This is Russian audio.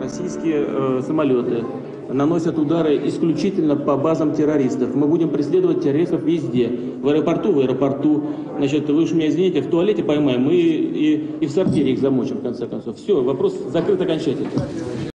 Российские самолеты наносят удары исключительно по базам террористов. Мы будем преследовать террористов везде. В аэропорту. Значит, вы уж меня извините, в туалете поймаем, мы и в сортире их замочим, в конце концов. Все, вопрос закрыт окончательно.